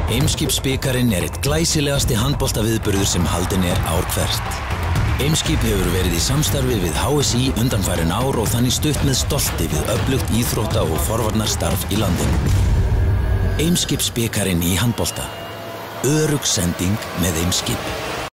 Eimskipsbikarinn eitt glæsilegasti handboltaviðburður sem haldinn ár hvert. Eimskip hefur verið í samstarfi við HSÍ undanfarin ár og þannig stutt með stolti við öflugt íþrótta- og forvarnarstarf í landinu. Eimskipsbikarinn í handbolta. Örugg sending með Eimskip.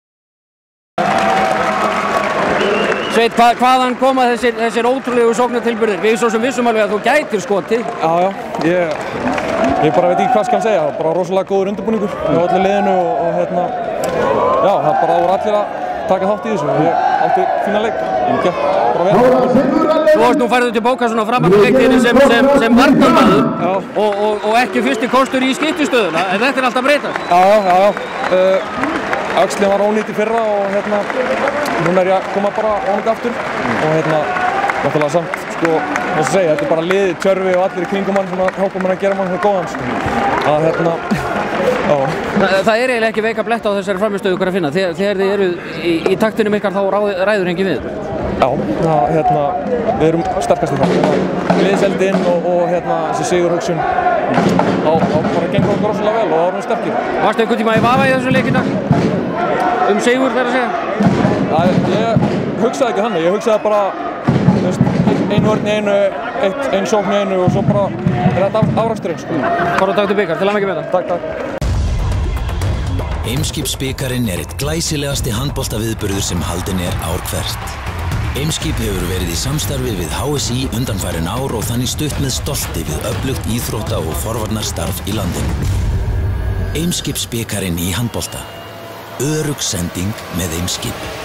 Sveit, hvaðan koma þessir ótrúlegu sóknartilburðir? Við svo sem vissum alveg að þú gætir skoti. Já, ég bara veit ekki hvað skal segja. Bara rosalega góður undirbúningur með öllu liðinu og já, það bara voru allir að taka þátt í þessu. Ég átti fína leik. Ég gekk bara vel. Þú varst nú færður til bóka svona framan í leiktíðinni sem varnarmaður og ekki fyrsti kostur í skiptistöðuna, en þetta alltaf breytast. Já. Axlinn var ónýtt í fyrra og núna ég að koma bara ónýtt aftur og náttúrulega samt, þess að segja, þetta bara liðið, Tjörfi og allir í kringum hann sem hjálpa mér að gera mann góðan, Það eiginlega ekki veika blett á þessari framistöðu ykkur að finna, þegar þið eru í taktinum ykkar þá ræður engin við. Já, við erum sterkast í það, liðseldinn og þessi sigurhugsun, þá bara gengur okkur rosalega vel og þá erum við sterkir. Varstu einhvern tíma í vafa í þessu leik í dag? Sigur þegar að segja? Ég hugsaði ekki þannig, ég hugsaði bara ein vörn í einu, ein sókn í einu og svo bara þetta afraksturinn. Bara takk til bikar, til hamingju með það. Takk. Eimskipsbikarinn eitt glæsilegasti handboltaviðburður sem haldinn ár hvert. Eimskip hefur verið í samstarfi við HSÍ undanfarin ár og þannig stutt með stolti við öflugt íþrótta- og forvarnarstarf í landinu. Eimskipsbikarinn í handbolta. Örugg sending með Eimskip.